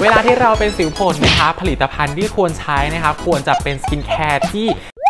เวลาที่เราเป็นสิวผดนะครับผลิตภัณฑ์ที่ควรใช้นะครับควรจะเป็นสกินแคร์ที่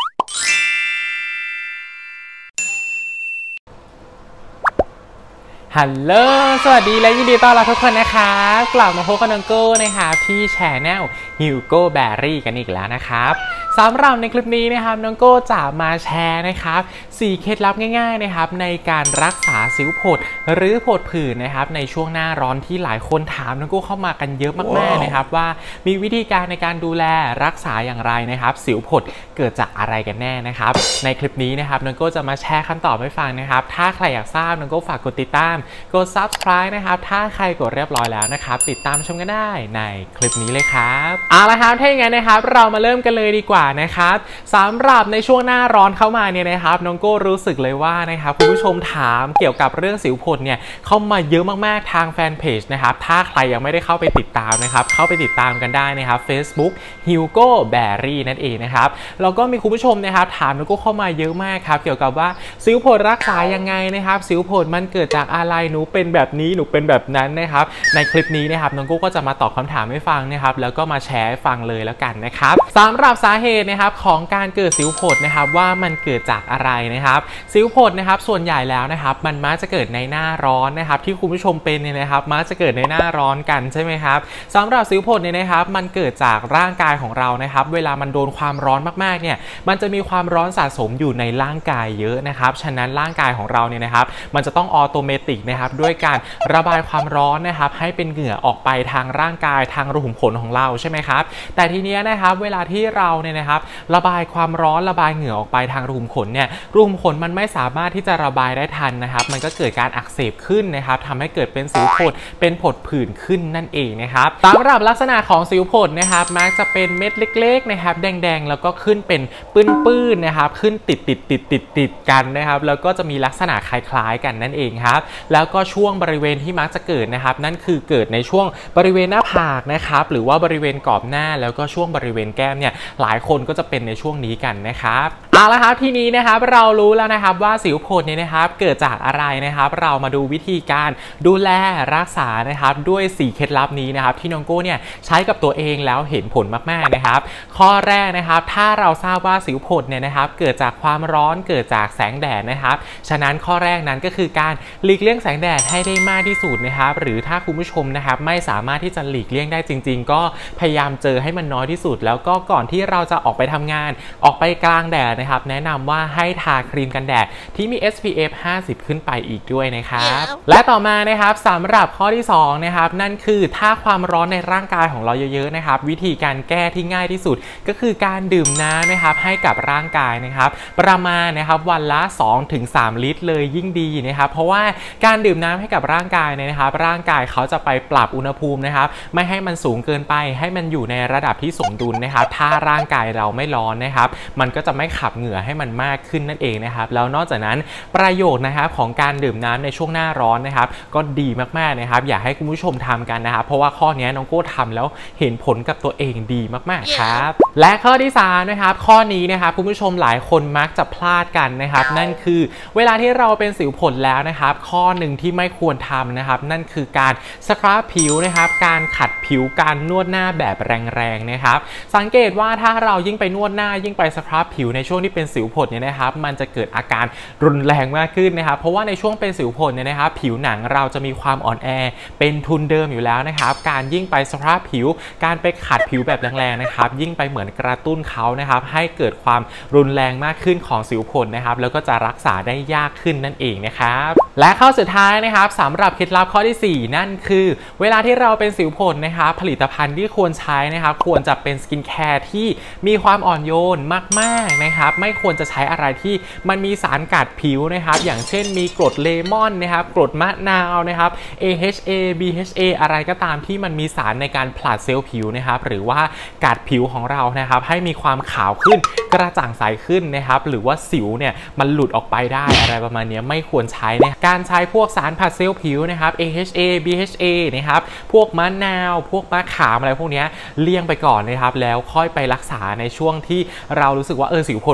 ฮัลโหลสวัสดีและยินดีต้อนรับทุกคนนะครับกลับมาพบกับน้องโก้นะครับที่แชนแนล Hugo Berry กันอีกแล้วนะครับสำหรับในคลิปนี้นะครับน้องโก้จะมาแชร์นะครับ4เคล็ดลับง่ายๆนะครับในการรักษาสิวผดหรือผดผื่นนะครับในช่วงหน้าร้อนที่หลายคนถามน้องโก้เข้ามากันเยอะมากๆนะครับว่ามีวิธีการในการดูแลรักษาอย่างไรนะครับสิวผดเกิดจากอะไรกันแน่นะครับในคลิปนี้นะครับน้องโก้จะมาแชร์คำตอบให้ฟังนะครับถ้าใครอยากทราบน้องโก้ฝากกดติดตามกด Subscribe นะครับถ้าใครกดเรียบร้อยแล้วนะครับติดตามชมกันได้ในคลิปนี้เลยครับเอาละครับถ้าอย่างนั้นนะครับเรามาเริ่มกันเลยดีกว่านะครับสำหรับในช่วงหน้าร้อนเข้ามาเนี่ยนะครับน้องโก้รู้สึกเลยว่านะครับคุณผู้ชมถามเกี่ยวกับเรื่องสิวผดเนี่ยเข้ามาเยอะมากๆทางแฟนเพจนะครับถ้าใครยังไม่ได้เข้าไปติดตามนะครับเข้าไปติดตามกันได้นะครับ Facebook Hugo Berry นั่นเองนะครับแล้วก็มีคุณผู้ชมนะครับถามน้องโก้เข้ามาเยอะมากครับเกี่ยวกับว่าสิวผดรักษายังไงนะครับสิวผดมันเกิดจากอะไรหนูเป็นแบบนี้หนูเป็นแบบนั้นนะครับในคลิปนี้นะครับน้องโก้ก็จะมาตอบคำถามให้ฟังนะครับแล้วก็มาแชร์ให้ฟังเลยแล้วกันนะครับสำหรับสาเหตุนะครับของการเกิดสิวผดนะครับว่ามันเกิดจากอะไรนะครับสิวผดนะครับส่วนใหญ่แล้วนะครับมันมักจะเกิดในหน้าร้อนนะครับที่คุณผู้ชมเป็นเนี่ยนะครับมักจะเกิดในหน้าร้อนกันใช่ไหมครับสำหรับสิวผดเนี่ยนะครับมันเกิดจากร่างกายของเรานะครับเวลามันโดนความร้อนมากๆเนี่ยมันจะมีความร้อนสะสมอยู่ในร่างกายเยอะนะครับฉะนั้นร่างกายของเราเนี่ยนะครับมันจะต้องออโตเมติกนะครับด้วยการระบายความร้อนนะครับให้เป็นเหงื่อออกไปทางร่างกายทางรูขุมขนของเราใช่ไหมครับแต่ทีนี้นะครับเวลาที่เราเนี่ยนะครับระบายความร้อนระบายเหงื่อออกไปทางรูขุมขนเนี่ยรูขุมขนมันไม่สามารถที่จะระบายได้ทันนะครับมันก็เกิดการอักเสบขึ้นนะครับทำให้เกิดเป็นสิวผดเป็นผดผื่นขึ้นนั่นเองนะครับสำหรับลักษณะของสิวผดนะครับมักจะเป็นเม็ดเล็กๆนะครับแดงๆแล้วก็ขึ้นเป็นปื้นๆนะครับขึ้นติดกันนะครับแล้วก็จะมีลักษณะคล้ายๆกันนั่นเองครับแล้วก็ช่วงบริเวณที่มักจะเกิดนะครับนั่นคือเกิดในช่วงบริเวณหน้าผากนะครับหรือว่าบริเวณกรอบหน้าแล้วก็ช่วงบริเวณแก้มเนี่ยหลายคนก็จะเป็นในช่วงนี้กันนะครับเอาละครับทีนี้นะครับเรารู้แล้วนะครับว่าสิวผดเนี่ยนะครับเกิดจากอะไรนะครับเรามาดูวิธีการดูแลรักษานะครับด้วย4เคล็ดลับนี้นะครับที่น้องโก้เนี่ยใช้กับตัวเองแล้วเห็นผลมากๆนะครับข้อแรกนะครับถ้าเราทราบว่าสิวผดเนี่ยนะครับเกิดจากความร้อนเกิดจากแสงแดดนะครับฉะนั้นข้อแรกนั้นก็คือการหลีกเลี่ยงแสงแดดให้ได้มากที่สุดนะครับหรือถ้าคุณผู้ชมนะครับไม่สามารถที่จะหลีกเลี่ยงได้จริงๆก็พยายามเจอให้มันน้อยที่สุดแล้วก็ก่อนที่เราจะออกไปทำงานออกไปกลางแดดนะครับแนะนำว่าให้ทาครีมกันแดดที่มี SPF 50 ขึ้นไปอีกด้วยนะครับและต่อมานะครับสำหรับข้อที่2นะครับนั่นคือถ้าความร้อนในร่างกายของเราเยอะๆนะครับวิธีการแก้ที่ง่ายที่สุดก็คือการดื่มน้ำนะครับให้กับร่างกายนะครับประมาณนะครับวันละ 2-3 ลิตรเลยยิ่งดีนะครับเพราะว่าการดื่มน้ำให้กับร่างกายเนี่ยนะครับร่างกายเขาจะไปปรับอุณหภูมินะครับไม่ให้มันสูงเกินไปให้มันอยู่ในระดับที่สมดุลนะครับถ้าร่างกายเราไม่ร้อนนะครับมันก็จะไม่ขับเหงื่อให้มันมากขึ้นนั่นเองนะครับแล้วนอกจากนั้นประโยชน์นะครับของการดื่มน้ำในช่วงหน้าร้อนนะครับก็ดีมากๆนะครับอยากให้คุณผู้ชมทำกันนะครับเพราะว่าข้อนี้น้องโก้ทำแล้วเห็นผลกับตัวเองดีมากๆครับและข้อที่3นะครับข้อนี้นะครับคุณผู้ชมหลายคนมักจะพลาดกันนะครับนั่นคือเวลาที่เราเป็นสิวผดแล้วนะครับข้อหนึ่งที่ไม่ควรทำนะครับนั่นคือการสครับผิวนะครับการขัดผิวการนวดหน้าแบบแรงๆนะครับสังเกตว่าถ้าเรายิ่งไปนวดหน้ายิ่งไปสครับผิวในช่วงที่เป็นสิวผดเนี่ยนะครับมันจะเกิดอาการรุนแรงมากขึ้นนะครับเพราะว่าในช่วงเป็นสิวผดเนี่ยนะครับผิวหนังเราจะมีความอ่อนแอเป็นทุนเดิมอยู่แล้วนะครับการยิ่งไปสครับผิวการไปขัดผิวแบบแรงๆนะครับยิ่งไปเหมือนกระตุ้นเขานะครับให้เกิดความรุนแรงมากขึ้นของสิวผดนะครับแล้วก็จะรักษาได้ยากขึ้นนั่นเองนะครับและข้อสุดท้ายนะครับสำหรับเคล็ดลับข้อที่4นั่นคือเวลาที่เราเป็นสิวผดนะครับผลิตภัณฑ์ที่ควรใช้นะครับควรจะเป็นสกินแคร์ที่มีความอ่อนโยนมากๆนะครับไม่ควรจะใช้อะไรที่มันมีสารกัดผิวนะครับอย่างเช่นมีกรดเลมอนนะครับกรดมะนาวนะครับ AHA BHA อะไรก็ตามที่มันมีสารในการผลัดเซลล์ผิวนะครับหรือว่ากัดผิวของเรานะครับให้มีความขาวขึ้นกระจ่างใสขึ้นนะครับหรือว่าสิวเนี่ยมันหลุดออกไปได้อะไรประมาณนี้ไม่ควรใช้นะการใช้พวกสารผลัดเซลล์ผิวนะครับ AHA BHA นะครับพวกมะนาวพวกมะขามอะไรพวกนี้เลี่ยงไปก่อนนะครับแล้วค่อยไปรักษาในช่วงที่เรารู้สึกว่าสิวผด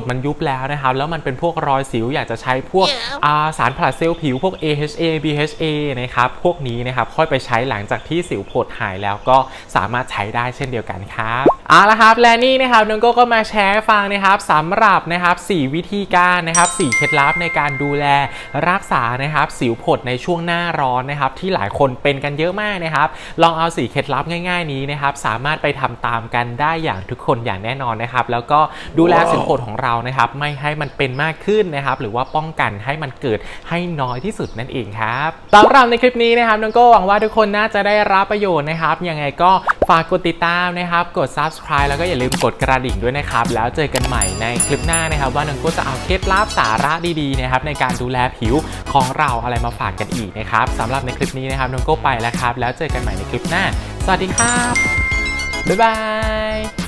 มันยุบแล้วนะครับแล้วมันเป็นพวกรอยสิวอยากจะใช้พวกสารผลัดเซลล์ผิวพวก AHA BHA นะครับพวกนี้นะครับค่อยไปใช้หลังจากที่สิวผดหายแล้วก็สามารถใช้ได้เช่นเดียวกันครับเอาละครับและนี่นะครับน้องก็มาแชร์ฟังนะครับสำหรับนะครับ4วิธีการนะครับ4เคล็ดลับในการดูแลรักษานะครับสิวผดในช่วงหน้าร้อนนะครับที่หลายคนเป็นกันเยอะมากนะครับลองเอา4เคล็ดลับง่ายๆนี้นะครับสามารถไปทำตามกันได้อย่างทุกคนอย่างแน่นอนนะครับแล้วก็ดูแลสิวผดของเรานะครับไม่ให้มันเป็นมากขึ้นนะครับหรือว่าป้องกันให้มันเกิดให้น้อยที่สุดนั่นเองครับสำหรับในคลิปนี้นะครับน้องก็หวังว่าทุกคนน่าจะได้รับประโยชน์นะครับยังไงก็ฝากกดติดตามนะครับกด Subscribe แล้วก็อย่าลืมกดกระดิ่งด้วยนะครับแล้วเจอกันใหม่ในคลิปหน้านะครับว่าน้องก็จะเอาเคล็ดลับสาระดีๆนะครับในการดูแลผิวของเราอะไรมาฝากกันอีกนะครับสำหรับในคลิปนี้นะครับน้องก็ไปแล้วครับแล้วเจอกันใหม่ในคลิปหน้าสวัสดีครับบ๊ายบาย